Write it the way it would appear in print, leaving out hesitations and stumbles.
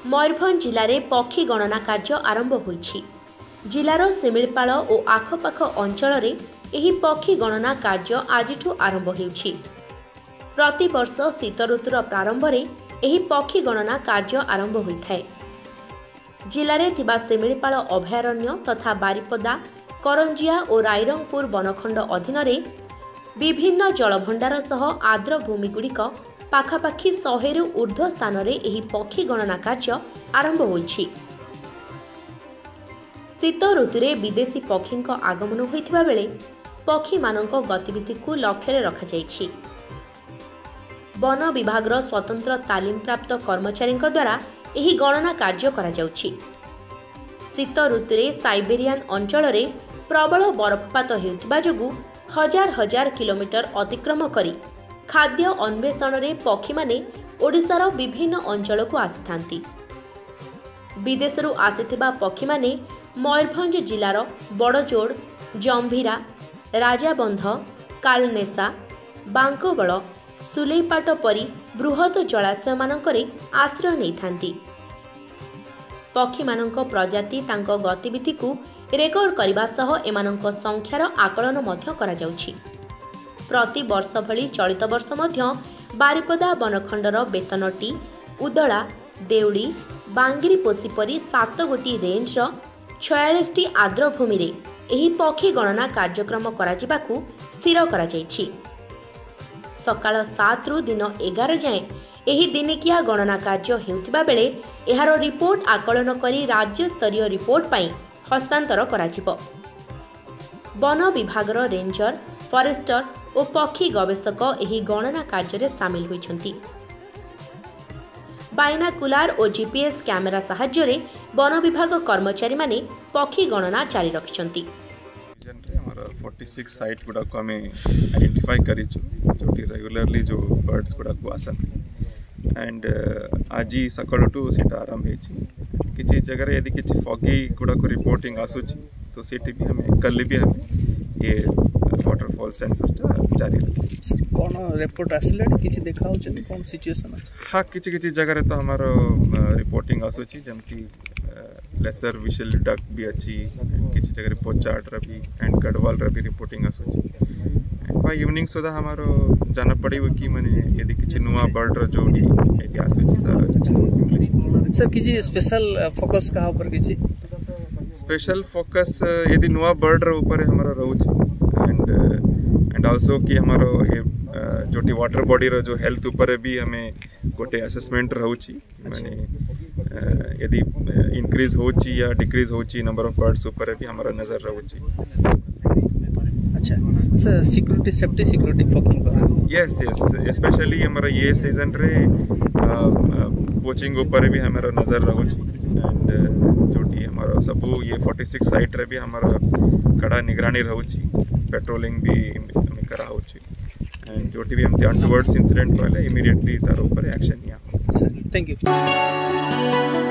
मयूरभंज जिले में पक्षी गणना कार्य आरंभ होईछि। जिलार सिमिलपाल और आखपाख अंचल में पक्षी गणना कार्य आज आरंभ होईछि। प्रति वर्ष शीत ऋतुर प्रारंभ में पक्षी गणना कार्य आरंभ होइथाय। जिले में थिबा सिमिलपाल अभयारण्य तथा बारिपदा, करंजिया और रायरंगपुर बनखंड अधीन विभिन्न जलभंडार सह आर्द्र भूमिगुड़िक पाखापाखि 100 रु ऊर्ध्व स्थान में पक्षी गणना कार्य आरंभ होइछि। शीत ऋतुरे विदेशी पक्षी आगमन होइथिबा बेले पक्षी मानक गतिविधि को लक्ष्य रखा जाइछि। वन विभाग स्वतंत्र तालीम प्राप्त कर्मचारी द्वारा यह गणना कार्य करा जाउछि। शीत ऋतुरे साइबेरियान अंचल में प्रबल बरफपात हेउथिबा जोगु हजार हजार किलोमीटर अतिक्रम करी खाद्य अन्वेषण रे पक्षी माने ओडिशार विभिन्न अंचल को आसिथांती। विदेशरू आसिथिबा पक्षी माने मयूरभंज जिलार बड़जोड़, जंभीरा, राजाबंध, कालनेसा, बांकबल, सुलेपाट परी बृहत जलाशय मानकरे आश्रय नैथांती। पक्षी मानक प्रजाति तांक गतिविधि को रेकर्ड करने सह एमानक संख्यार आकलन मध्य करा जाउछि। प्रति वर्ष भली चलित वर्ष मध्य बारिपदा बनखंडर बेतनटी, उदला, देउड़ी, बांगिरीपोषी परी 7 गोटी रेंज 46 आर्द्र भूमि रे एही पक्षी गणना कार्यक्रम कराजिबाकू स्थिर करा जाइछि। सकाळ 7 रु दिन 11 जाए एही दिनिकिया गणना कार्य हेउथिबा बेले एहार रिपोर्ट आकलन करी राज्य स्तरीय रिपोर्ट पाई हस्तांतर कराजिबो। वन विभागर रेंजर, फरेस्टर और पक्षी गवेषक एही गणना कार्य सामिल होइछन्ति। बाइनाकुलार और जीपीएस कैमेरा सहाय्य रे वन विभाग कर्मचारी माने पक्षी गणना जारी रखिछन्ति। 46 साइट गुड़ा को हमें आइडेंटिफाई करिछु जोटी रेगुलरली जो बर्ड्स गुड़ा को आसंती एंड आज सकाळटू सेटा आरंभ हेछि। किछि जगह यदि किछि फॉगी गुड़ा को रिपोर्टिंग आसुछि तो सेठी भी हमें कल भी हमें ये वाटरफॉल सेंसस जारी रखी। कौन रिपोर्ट आसले किछि देखा होचन कौन सिचुएशन अछि? हां किछि जगह रे तो हमारो रिपोर्टिंग आसुछि जमकी लेसर विशेल डक भी अच्छी किसी जगह पोचाट रही एंड गढ़वाल रही रिपोर्टिंग आसुची। बाय इवनिंग सुधा हमारो जाना पड़िबो कि माने यदि किछि नुवा बर्ड रो जोडी एति आसुची ता सर किछि स्पेशल फोकस कहा ऊपर किछि स्पेशल फोकस यदि नुवा बर्ड रो ऊपर हमारा रहउची एंड आल्सो कि हमारो ये जोटी वाटर बॉडी रो जो हेल्थ ऊपर भी हमें गोटे असेसमेंट रहउची माने यदि इंक्रीज होची या डिक्रीज होची नंबर ऑफ बर्ड्स ऊपर भी हमारा नजर रहउची। अच्छा सर सिक्योरिटी सेफ्टी सिक्योरिटी फॉकिंग यस स्पेशली हमारा ये सीजन रे पोचिंग ऊपर भी हमारा नजर रहउची एंड जोटी हमारा सब ये 46 साइट रे भी हमारा कड़ा निगरानी रहउची, पेट्रोलिंग भी हमें करा होची एंड जोटी भी हम अनटुवर्ड्स इंसिडेंट पहले इमीडिएटली तार ऊपर एक्शन लिया। Sir thank you.